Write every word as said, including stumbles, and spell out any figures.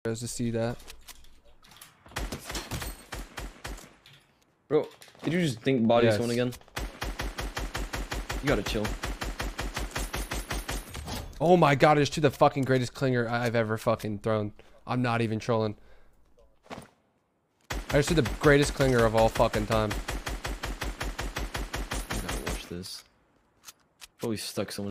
to see that. Bro, did you just think body Yes. someone again? You gotta chill. Oh my god, I just threw the fucking greatest clinger I've ever fucking thrown. I'm not even trolling. I just threw the greatest clinger of all fucking time. I gotta watch this. Probably stuck someone.